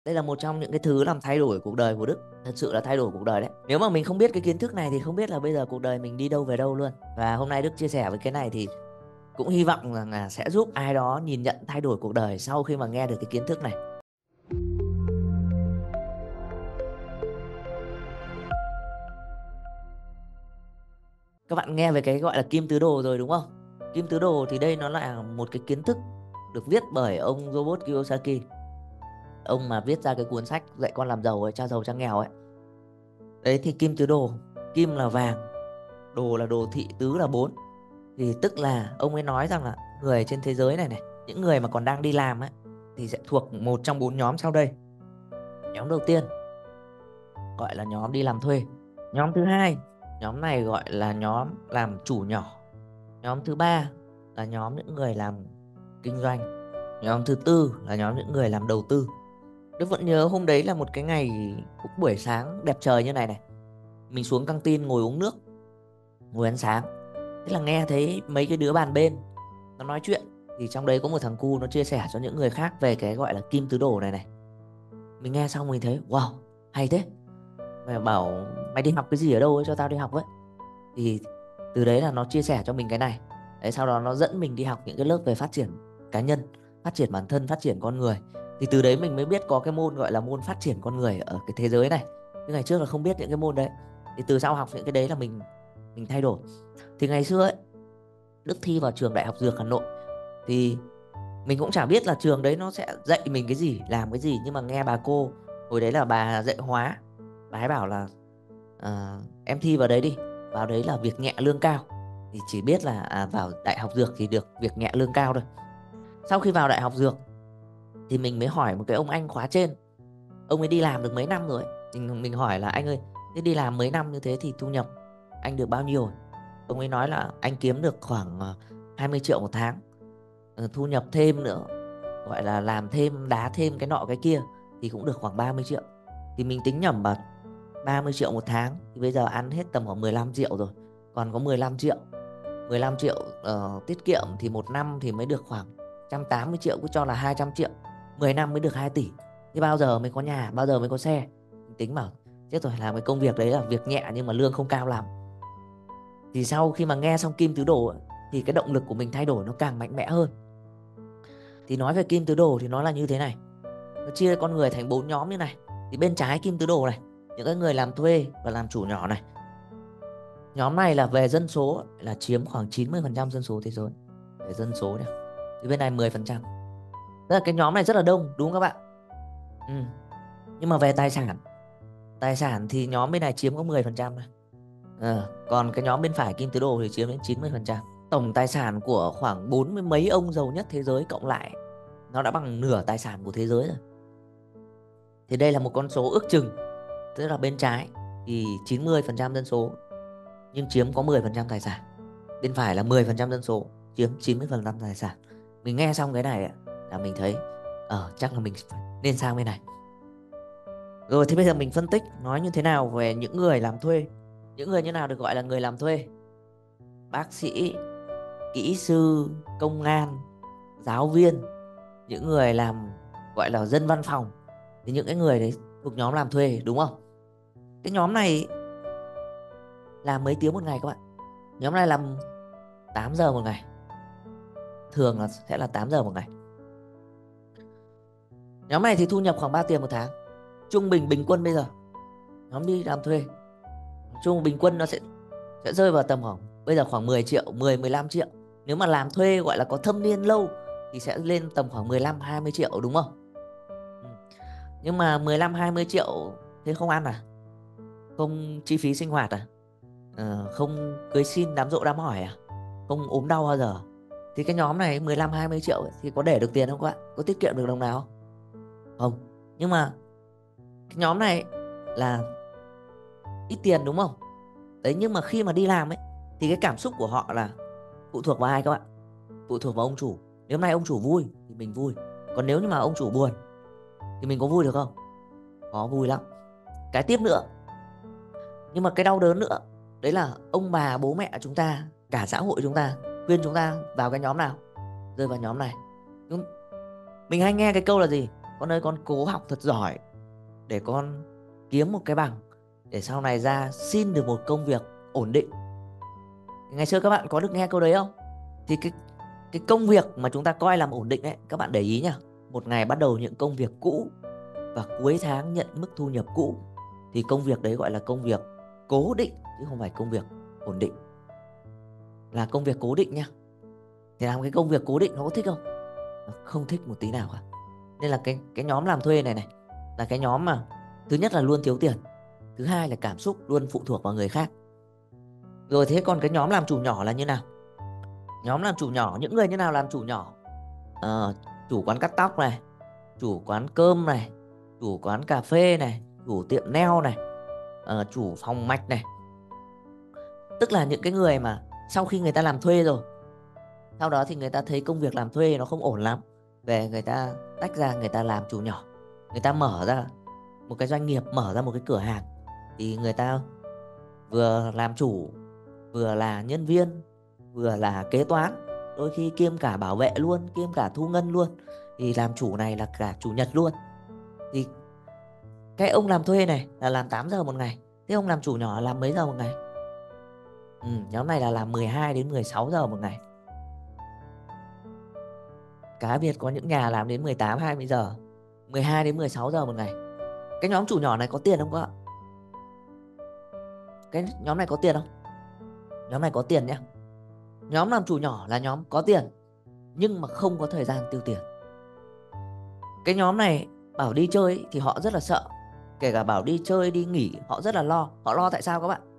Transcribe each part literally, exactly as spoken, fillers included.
Đây là một trong những cái thứ làm thay đổi cuộc đời của Đức. Thật sự là thay đổi cuộc đời đấy. Nếu mà mình không biết cái kiến thức này thì không biết là bây giờ cuộc đời mình đi đâu về đâu luôn. Và hôm nay Đức chia sẻ với cái này thì cũng hy vọng rằng là sẽ giúp ai đó nhìn nhận thay đổi cuộc đời sau khi mà nghe được cái kiến thức này. Các bạn nghe về cái gọi là kim tứ đồ rồi đúng không? Kim tứ đồ thì đây nó là một cái kiến thức được viết bởi ông Robert Kiyosaki. Ông mà viết ra cái cuốn sách dạy con làm giàu ấy, cha giàu cha nghèo ấy. Đấy thì kim tứ đồ, kim là vàng, đồ là đồ thị, tứ là bốn. Thì tức là ông ấy nói rằng là người trên thế giới này này, những người mà còn đang đi làm ấy thì sẽ thuộc một trong bốn nhóm sau đây. Nhóm đầu tiên gọi là nhóm đi làm thuê. Nhóm thứ hai, nhóm này gọi là nhóm làm chủ nhỏ. Nhóm thứ ba là nhóm những người làm kinh doanh. Nhóm thứ tư là nhóm những người làm đầu tư. Đức vẫn nhớ hôm đấy là một cái ngày cũng buổi sáng đẹp trời như này này. Mình xuống căng tin ngồi uống nước, ngồi ăn sáng. Thế là nghe thấy mấy cái đứa bàn bên nó nói chuyện. Thì trong đấy có một thằng cu nó chia sẻ cho những người khác về cái gọi là kim tứ đồ này này. Mình nghe xong mình thấy wow, hay thế. Mày bảo mày đi học cái gì ở đâu ấy cho tao đi học ấy. Thì từ đấy là nó chia sẻ cho mình cái này. Đấy, sau đó nó dẫn mình đi học những cái lớp về phát triển cá nhân, phát triển bản thân, phát triển con người. Thì từ đấy mình mới biết có cái môn gọi là môn phát triển con người ở cái thế giới này. Chứ ngày trước là không biết những cái môn đấy. Thì từ sau học những cái đấy là mình mình thay đổi. Thì ngày xưa ấy, Đức thi vào trường Đại học Dược Hà Nội. Thì mình cũng chả biết là trường đấy nó sẽ dạy mình cái gì, làm cái gì. Nhưng mà nghe bà cô, hồi đấy là bà dạy hóa, bà ấy bảo là à, em thi vào đấy đi, vào đấy là việc nhẹ lương cao. Thì chỉ biết là à, vào Đại học Dược thì được việc nhẹ lương cao thôi. Sau khi vào Đại học Dược thì mình mới hỏi một cái ông anh khóa trên. Ông ấy đi làm được mấy năm rồi. Mình, mình hỏi là anh ơi, thế đi làm mấy năm như thế thì thu nhập anh được bao nhiêu? Ông ấy nói là anh kiếm được khoảng hai mươi triệu một tháng. Thu nhập thêm nữa, gọi là làm thêm, đá thêm cái nọ cái kia thì cũng được khoảng ba mươi triệu. Thì mình tính nhẩm vào ba mươi triệu một tháng thì bây giờ ăn hết tầm khoảng mười lăm triệu rồi. Còn có mười lăm triệu. mười lăm triệu uh, tiết kiệm thì một năm thì mới được khoảng một trăm tám mươi triệu, cứ cho là hai trăm triệu. mười năm mới được hai tỷ. Thế bao giờ mới có nhà, bao giờ mới có xe? Mình tính bảo chết rồi, làm cái công việc đấy là việc nhẹ nhưng mà lương không cao lắm. Thì sau khi mà nghe xong kim tứ đồ thì cái động lực của mình thay đổi nó càng mạnh mẽ hơn. Thì nói về kim tứ đồ thì nó là như thế này. Nó chia con người thành bốn nhóm như này. Thì bên trái kim tứ đồ này, những cái người làm thuê và làm chủ nhỏ này. Nhóm này là về dân số là chiếm khoảng chín mươi phần trăm dân số thế giới. Về dân số này. Thì bên này mười phần trăm. Tức là cái nhóm này rất là đông, đúng không các bạn? Ừ. Nhưng mà về tài sản, tài sản thì nhóm bên này chiếm có mười phần trăm này. À, còn cái nhóm bên phải kim tứ đồ thì chiếm đến chín mươi phần trăm. Tổng tài sản của khoảng bốn mươi mấy ông giàu nhất thế giới cộng lại nó đã bằng nửa tài sản của thế giới rồi. Thì đây là một con số ước chừng. Tức là bên trái thì chín mươi phần trăm dân số nhưng chiếm có mười phần trăm tài sản. Bên phải là mười phần trăm dân số chiếm chín mươi phần trăm tài sản. Mình nghe xong cái này là mình thấy Ờ chắc là mình nên sang bên này. Rồi thế bây giờ mình phân tích nói như thế nào về những người làm thuê. Những người như nào được gọi là người làm thuê? Bác sĩ, kỹ sư, công an, giáo viên, những người làm gọi là dân văn phòng. Thì những cái người đấy thuộc nhóm làm thuê, đúng không? Cái nhóm này làm mấy tiếng một ngày các bạn? Nhóm này làm tám giờ một ngày. Thường là sẽ là tám giờ một ngày. Nhóm này thì thu nhập khoảng ba tiền một tháng. Trung bình bình quân bây giờ nhóm đi làm thuê, trung bình quân nó sẽ sẽ rơi vào tầm khoảng bây giờ khoảng mười triệu, mười mười lăm triệu. Nếu mà làm thuê gọi là có thâm niên lâu thì sẽ lên tầm khoảng mười lăm hai mươi triệu, đúng không? Ừ. Nhưng mà mười lăm hai mươi triệu thế không ăn à? Không chi phí sinh hoạt à? Ờ, không cưới xin đám giỗ đám hỏi à? Không ốm đau bao giờ? Thì cái nhóm này mười lăm hai mươi triệu ấy, thì có để được tiền không các bạn? Có tiết kiệm được đồng nào không? Không. Nhưng mà cái nhóm này là ít tiền, đúng không? Đấy, nhưng mà khi mà đi làm ấy thì cái cảm xúc của họ là phụ thuộc vào ai các bạn? Phụ thuộc vào ông chủ. Nếu hôm nay ông chủ vui thì mình vui. Còn nếu như mà ông chủ buồn thì mình có vui được không? Có, vui lắm. Cái tiếp nữa, nhưng mà cái đau đớn nữa, đấy là ông bà bố mẹ chúng ta, cả xã hội chúng ta khuyên chúng ta vào cái nhóm nào? Rơi vào nhóm này. Mình hay nghe cái câu là gì? con ơi con cố học thật giỏi để con kiếm một cái bằng, để sau này ra xin được một công việc ổn định. Ngày xưa các bạn có được nghe câu đấy không? Thì cái cái công việc mà chúng ta coi làm ổn định ấy, các bạn để ý nhá, một ngày bắt đầu những công việc cũ và cuối tháng nhận mức thu nhập cũ, thì công việc đấy gọi là công việc cố định chứ không phải công việc ổn định. Là công việc cố định nha. Thì làm cái công việc cố định nó có thích không? Nó không thích một tí nào cả. Nên là cái cái nhóm làm thuê này này là cái nhóm mà thứ nhất là luôn thiếu tiền, thứ hai là cảm xúc luôn phụ thuộc vào người khác. Rồi thế còn cái nhóm làm chủ nhỏ là như nào? Nhóm làm chủ nhỏ, những người như nào làm chủ nhỏ? Ờ, chủ quán cắt tóc này, chủ quán cơm này, chủ quán cà phê này, chủ tiệm nail này, ờ, chủ phòng mạch này. Tức là những cái người mà sau khi người ta làm thuê rồi, sau đó thì người ta thấy công việc làm thuê nó không ổn lắm, về người ta tách ra, người ta làm chủ nhỏ, người ta mở ra một cái doanh nghiệp, mở ra một cái cửa hàng. Thì người ta vừa làm chủ, vừa là nhân viên, vừa là kế toán, đôi khi kiêm cả bảo vệ luôn, kiêm cả thu ngân luôn. Thì làm chủ này là cả chủ nhật luôn. Thì cái ông làm thuê này là làm tám giờ một ngày, thế ông làm chủ nhỏ là làm mấy giờ một ngày? Ừ, nhóm này là làm mười hai đến mười sáu giờ một ngày. Cá biệt có những nhà làm đến mười tám hai mươi giờ, mười hai đến mười sáu giờ một ngày. Cái nhóm chủ nhỏ này có tiền không các bạn? Cái nhóm này có tiền không? Nhóm này có tiền nhé. Nhóm làm chủ nhỏ là nhóm có tiền nhưng mà không có thời gian tiêu tiền. Cái nhóm này bảo đi chơi ấy, thì họ rất là sợ. Kể cả bảo đi chơi, đi nghỉ, họ rất là lo. Họ lo tại sao các bạn?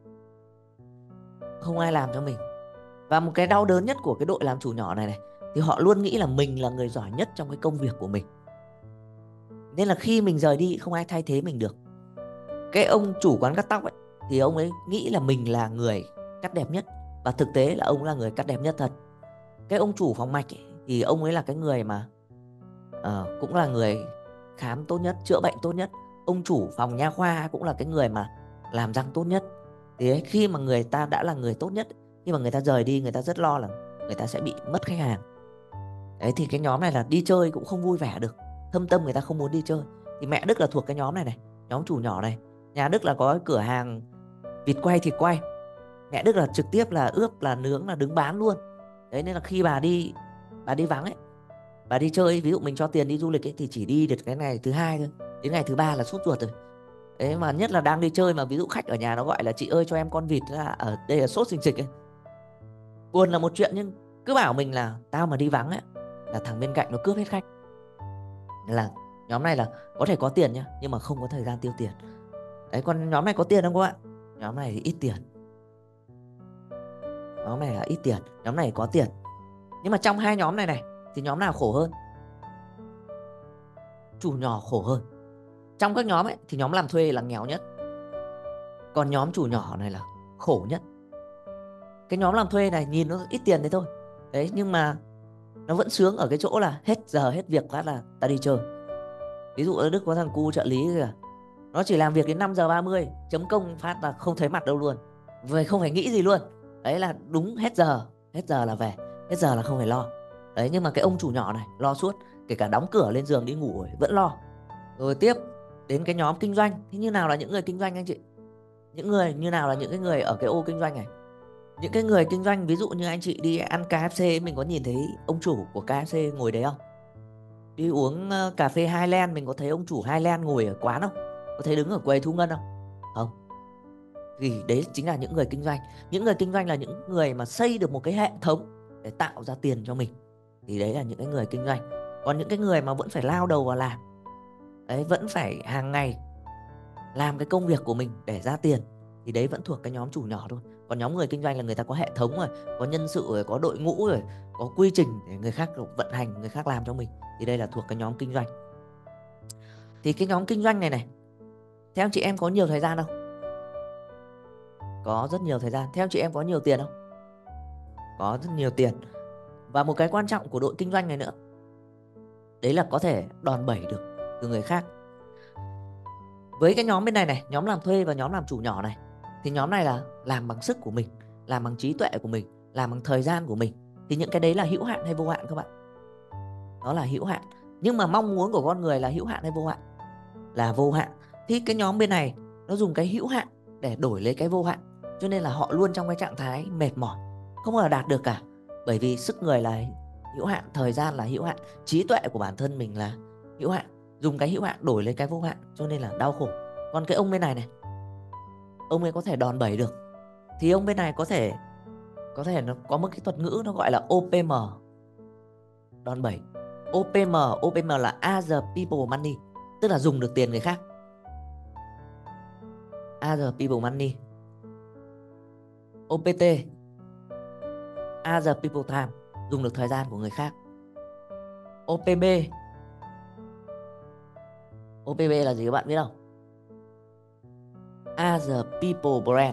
Không ai làm cho mình. Và một cái đau đớn nhất của cái đội làm chủ nhỏ này này, thì họ luôn nghĩ là mình là người giỏi nhất trong cái công việc của mình, nên là khi mình rời đi không ai thay thế mình được. Cái ông chủ quán cắt tóc ấy, thì ông ấy nghĩ là mình là người cắt đẹp nhất, và thực tế là ông là người cắt đẹp nhất thật. Cái ông chủ phòng mạch ấy, thì ông ấy là cái người mà uh, cũng là người khám tốt nhất, chữa bệnh tốt nhất. Ông chủ phòng nha khoa cũng là cái người mà làm răng tốt nhất. Thì ấy, khi mà người ta đã là người tốt nhất, khi mà người ta rời đi, người ta rất lo là người ta sẽ bị mất khách hàng. Đấy, thì cái nhóm này là đi chơi cũng không vui vẻ được, thâm tâm người ta không muốn đi chơi. Thì mẹ Đức là thuộc cái nhóm này này, nhóm chủ nhỏ này. Nhà Đức là có cái cửa hàng vịt quay, thịt quay. Mẹ Đức là trực tiếp là ướp, là nướng, là đứng bán luôn. Đấy, nên là khi bà đi bà đi vắng ấy, bà đi chơi, ví dụ mình cho tiền đi du lịch ấy, thì chỉ đi được cái ngày thứ hai thôi, đến ngày thứ ba là sốt ruột rồi. Đấy, mà nhất là đang đi chơi mà ví dụ khách ở nhà nó gọi là chị ơi cho em con vịt, là ở đây là sốt xình xịch ấy. Buồn là một chuyện, nhưng cứ bảo mình là tao mà đi vắng ấy là thằng bên cạnh nó cướp hết khách. Là nhóm này là có thể có tiền nhá, nhưng mà không có thời gian tiêu tiền. Đấy, còn nhóm này có tiền không các bạn? Nhóm này thì ít tiền. Nhóm này là ít tiền, nhóm này có tiền. Nhưng mà trong hai nhóm này này thì nhóm nào khổ hơn? Chủ nhỏ khổ hơn. Trong các nhóm ấy thì nhóm làm thuê là nghèo nhất, còn nhóm chủ nhỏ này là khổ nhất. Cái nhóm làm thuê này nhìn nó ít tiền thế thôi, đấy, nhưng mà nó vẫn sướng ở cái chỗ là hết giờ hết việc phát là ta đi chơi. Ví dụ ở Đức có thằng cu trợ lý kìa, nó chỉ làm việc đến năm giờ ba mươi, chấm công phát là không thấy mặt đâu luôn, về không phải nghĩ gì luôn. Đấy là đúng hết giờ, hết giờ là về, hết giờ là không phải lo. Đấy, nhưng mà cái ông chủ nhỏ này lo suốt, kể cả đóng cửa lên giường đi ngủ rồi vẫn lo. Rồi tiếp đến cái nhóm kinh doanh. Thế như nào là những người kinh doanh anh chị? Những người như nào là những cái người ở cái ô kinh doanh này? Những cái người kinh doanh, ví dụ như anh chị đi ăn ca ép xê, mình có nhìn thấy ông chủ của ca ép xê ngồi đấy không? Đi uống cà phê Highland, mình có thấy ông chủ Highland ngồi ở quán không? Có thấy đứng ở quầy thu ngân không? Không. Vì đấy chính là những người kinh doanh. Những người kinh doanh là những người mà xây được một cái hệ thống để tạo ra tiền cho mình. Thì đấy là những cái người kinh doanh. Còn những cái người mà vẫn phải lao đầu vào làm, đấy, vẫn phải hàng ngày làm cái công việc của mình để ra tiền, thì đấy vẫn thuộc cái nhóm chủ nhỏ thôi. Còn nhóm người kinh doanh là người ta có hệ thống rồi, có nhân sự rồi, có đội ngũ rồi, có quy trình để người khác vận hành, người khác làm cho mình, thì đây là thuộc cái nhóm kinh doanh. Thì cái nhóm kinh doanh này này, theo anh chị em có nhiều thời gian không? Có rất nhiều thời gian. Theo chị em có nhiều tiền không? Có rất nhiều tiền. Và một cái quan trọng của đội kinh doanh này nữa, đấy là có thể đòn bẩy được từ người khác. Với cái nhóm bên này này, nhóm làm thuê và nhóm làm chủ nhỏ này, thì nhóm này là làm bằng sức của mình, làm bằng trí tuệ của mình, làm bằng thời gian của mình. Thì những cái đấy là hữu hạn hay vô hạn các bạn? Nó là hữu hạn. Nhưng mà mong muốn của con người là hữu hạn hay vô hạn? Là vô hạn. Thì cái nhóm bên này nó dùng cái hữu hạn để đổi lấy cái vô hạn, cho nên là họ luôn trong cái trạng thái mệt mỏi, không bao giờ đạt được cả. Bởi vì sức người là hữu hạn, thời gian là hữu hạn, trí tuệ của bản thân mình là hữu hạn, dùng cái hữu hạn đổi lấy cái vô hạn, cho nên là đau khổ. Còn cái ông bên này này, ông ấy có thể đòn bẩy được. Thì ông bên này có thể có thể nó có một cái thuật ngữ nó gọi là o pê em, đòn bẩy. o pê em, o pê em là other people money, tức là dùng được tiền người khác. Other people money. o pê tê, other people time, dùng được thời gian của người khác. o pê bê, o pê bê là gì các bạn biết không? Other people brand,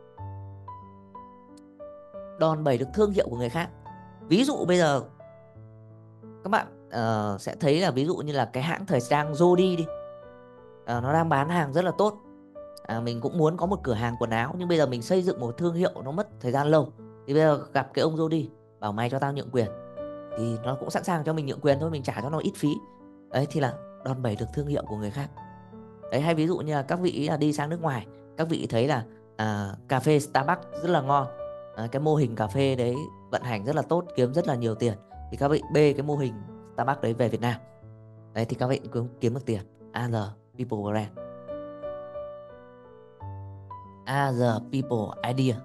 đòn bẩy được thương hiệu của người khác. Ví dụ bây giờ các bạn uh, sẽ thấy là ví dụ như là cái hãng thời trang Jody đi, uh, nó đang bán hàng rất là tốt. À, mình cũng muốn có một cửa hàng quần áo, nhưng bây giờ mình xây dựng một thương hiệu nó mất thời gian lâu. Thì bây giờ gặp cái ông Jody bảo mày cho tao nhượng quyền, thì nó cũng sẵn sàng cho mình nhượng quyền thôi, mình trả cho nó ít phí. Đấy thì là đòn bẩy được thương hiệu của người khác. Đấy, hay ví dụ như là các vị là đi sang nước ngoài, các vị thấy là à, cà phê Starbucks rất là ngon, à, cái mô hình cà phê đấy vận hành rất là tốt, kiếm rất là nhiều tiền, thì các vị bê cái mô hình Starbucks đấy về Việt Nam. Đấy thì các vị cũng kiếm được tiền. Other people brand, other people idea,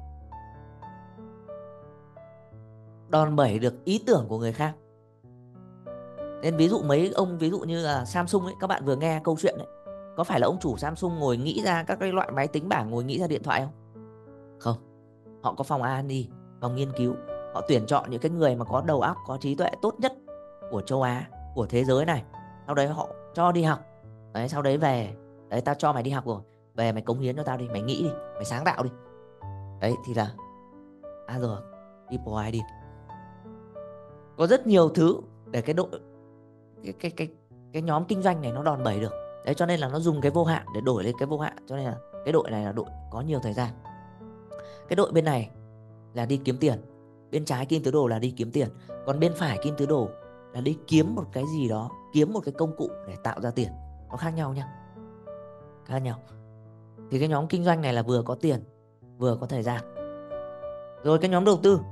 đòn bẩy được ý tưởng của người khác. Nên ví dụ mấy ông ví dụ như là Samsung ấy, các bạn vừa nghe câu chuyện ấy, có phải là ông chủ Samsung ngồi nghĩ ra các cái loại máy tính bảng, ngồi nghĩ ra điện thoại không? Không. Họ có phòng a and e, phòng nghiên cứu. Họ tuyển chọn những cái người mà có đầu óc, có trí tuệ tốt nhất của châu Á, của thế giới này. Sau đấy họ cho đi học. Đấy, sau đấy về, đấy tao cho mày đi học rồi, về mày cống hiến cho tao đi, mày nghĩ đi, mày sáng tạo đi. Đấy thì là other people idea. Có rất nhiều thứ để cái đội cái cái cái cái nhóm kinh doanh này nó đòn bẩy được. Đấy, cho nên là nó dùng cái vô hạn để đổi lấy cái vô hạn, cho nên là cái đội này là đội có nhiều thời gian. Cái đội bên này là đi kiếm tiền, bên trái kim tứ đồ là đi kiếm tiền, còn bên phải kim tứ đồ là đi kiếm một cái gì đó, kiếm một cái công cụ để tạo ra tiền. Nó khác nhau nha, khác nhau. Thì cái nhóm kinh doanh này là vừa có tiền vừa có thời gian. Rồi cái nhóm đầu tư,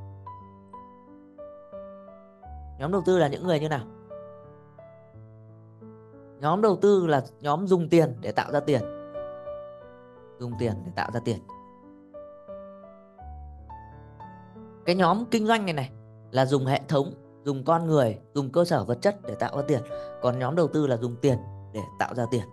nhóm đầu tư là những người như nào? Nhóm đầu tư là nhóm dùng tiền để tạo ra tiền, dùng tiền để tạo ra tiền. Cái nhóm kinh doanh này này là dùng hệ thống, dùng con người, dùng cơ sở vật chất để tạo ra tiền. Còn nhóm đầu tư là dùng tiền để tạo ra tiền.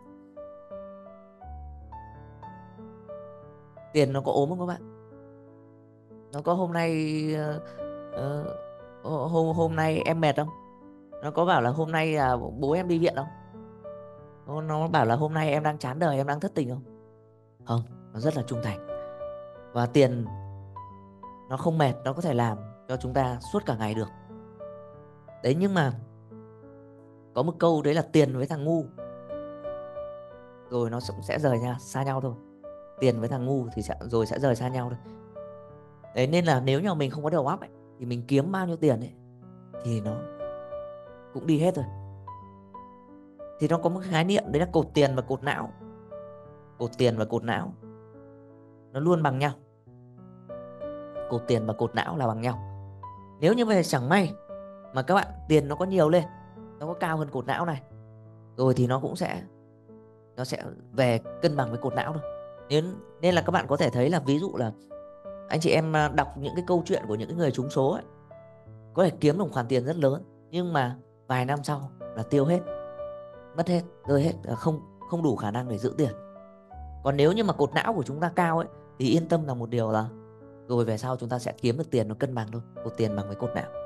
Tiền nó có ốm không các bạn? Nó có hôm nay uh, uh, hôm, hôm nay em mệt không? Nó có bảo là hôm nay là bố em đi viện không? Nó bảo là hôm nay em đang chán đời, em đang thất tình không? Không, nó rất là trung thành. Và tiền nó không mệt, nó có thể làm cho chúng ta suốt cả ngày được. Đấy, nhưng mà có một câu đấy là tiền với thằng ngu rồi nó cũng sẽ rời nha, xa nhau thôi. Tiền với thằng ngu thì sẽ rồi sẽ rời xa nhau thôi. Đấy, nên là nếu như mình không có đầu óc ấy, thì mình kiếm bao nhiêu tiền ấy thì nó cũng đi hết rồi. Thì nó có một cái khái niệm đấy là cột tiền và cột não. Cột tiền và cột não nó luôn bằng nhau. Cột tiền và cột não là bằng nhau. Nếu như vậy chẳng may mà các bạn tiền nó có nhiều lên, nó có cao hơn cột não này, rồi thì nó cũng sẽ nó sẽ về cân bằng với cột não thôi. Nên, nên là các bạn có thể thấy là ví dụ là anh chị em đọc những cái câu chuyện của những người trúng số ấy, có thể kiếm được một khoản tiền rất lớn, nhưng mà vài năm sau là tiêu hết, mất hết, rơi hết, không không đủ khả năng để giữ tiền. Còn nếu như mà cột não của chúng ta cao ấy, thì yên tâm là một điều là rồi về sau chúng ta sẽ kiếm được tiền nó cân bằng thôi, cột tiền bằng với cột não.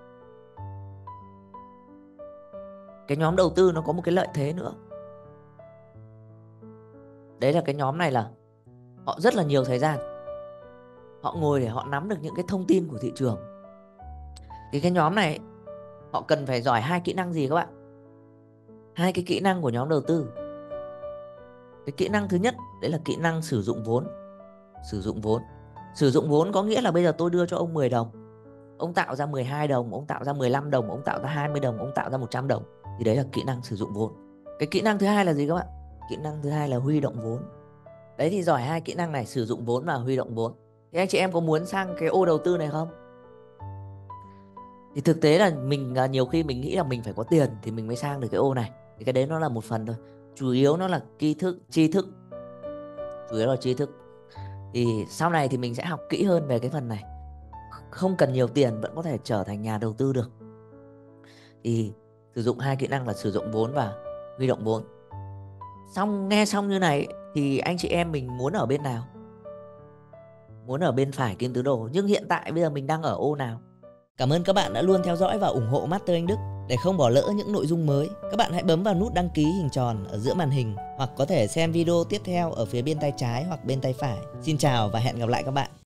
Cái nhóm đầu tư nó có một cái lợi thế nữa. Đấy là cái nhóm này là họ rất là nhiều thời gian. Họ ngồi để họ nắm được những cái thông tin của thị trường. Thì cái nhóm này họ cần phải giỏi hai kỹ năng gì các bạn? Hai cái kỹ năng của nhóm đầu tư. Cái kỹ năng thứ nhất đấy là kỹ năng sử dụng vốn. Sử dụng vốn. Sử dụng vốn có nghĩa là bây giờ tôi đưa cho ông mười đồng, ông tạo ra mười hai đồng, ông tạo ra mười lăm đồng, ông tạo ra hai mươi đồng, ông tạo ra một trăm đồng. Thì đấy là kỹ năng sử dụng vốn. Cái kỹ năng thứ hai là gì các bạn? Kỹ năng thứ hai là huy động vốn. Đấy, thì giỏi hai kỹ năng này, sử dụng vốn và huy động vốn. Thì anh chị em có muốn sang cái ô đầu tư này không? Thì thực tế là mình nhiều khi mình nghĩ là mình phải có tiền thì mình mới sang được cái ô này. Thì cái đấy nó là một phần thôi. Chủ yếu nó là tri thức, tri thức. Chủ yếu là tri thức. Thì sau này thì mình sẽ học kỹ hơn về cái phần này. Không cần nhiều tiền vẫn có thể trở thành nhà đầu tư được. Thì sử dụng hai kỹ năng là sử dụng vốn và huy động vốn. Xong nghe xong như này thì anh chị em mình muốn ở bên nào? Muốn ở bên phải kim tứ đồ, nhưng hiện tại bây giờ mình đang ở ô nào? Cảm ơn các bạn đã luôn theo dõi và ủng hộ Master Anh Đức. Để không bỏ lỡ những nội dung mới, các bạn hãy bấm vào nút đăng ký hình tròn ở giữa màn hình, hoặc có thể xem video tiếp theo ở phía bên tay trái hoặc bên tay phải. Xin chào và hẹn gặp lại các bạn.